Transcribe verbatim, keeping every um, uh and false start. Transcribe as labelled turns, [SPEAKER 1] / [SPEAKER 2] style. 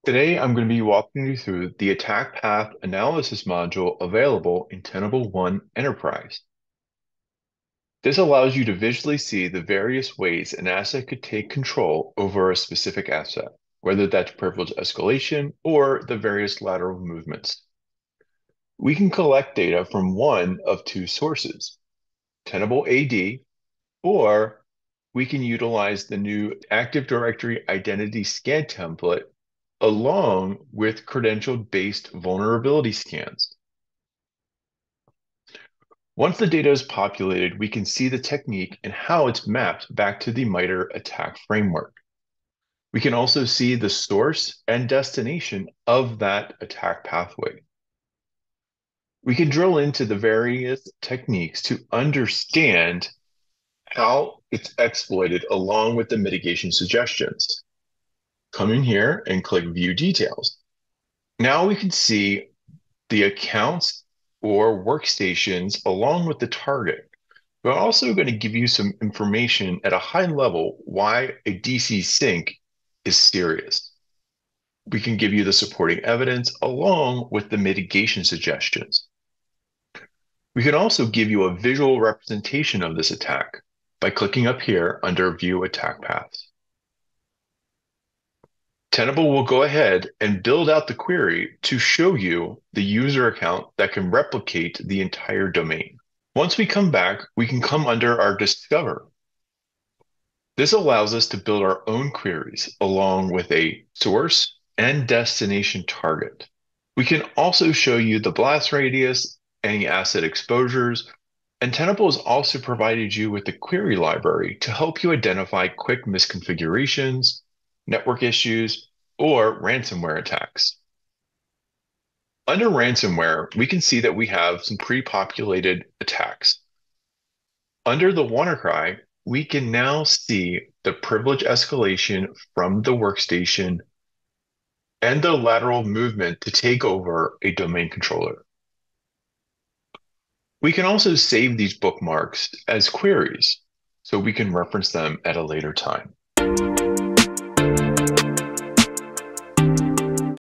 [SPEAKER 1] Today, I'm going to be walking you through the attack path analysis module available in Tenable One Enterprise. This allows you to visually see the various ways an asset could take control over a specific asset, whether that's privilege escalation or the various lateral movements. We can collect data from one of two sources, Tenable A D, or we can utilize the new Active Directory Identity Scan template along with credential-based vulnerability scans. Once the data is populated, we can see the technique and how it's mapped back to the MITRE attack framework. We can also see the source and destination of that attack pathway. We can drill into the various techniques to understand how it's exploited along with the mitigation suggestions. Come in here and click View Details. Now we can see the accounts or workstations along with the target. We're also going to give you some information at a high level why a D C sync is serious. We can give you the supporting evidence along with the mitigation suggestions. We can also give you a visual representation of this attack by clicking up here under View Attack Paths. Tenable will go ahead and build out the query to show you the user account that can replicate the entire domain. Once we come back, we can come under our Discover. This allows us to build our own queries along with a source and destination target. We can also show you the blast radius, any asset exposures, and Tenable has also provided you with the query library to help you identify quick misconfigurations, network issues, or ransomware attacks. Under ransomware, we can see that we have some pre-populated attacks. Under the WannaCry, we can now see the privilege escalation from the workstation and the lateral movement to take over a domain controller. We can also save these bookmarks as queries so we can reference them at a later time.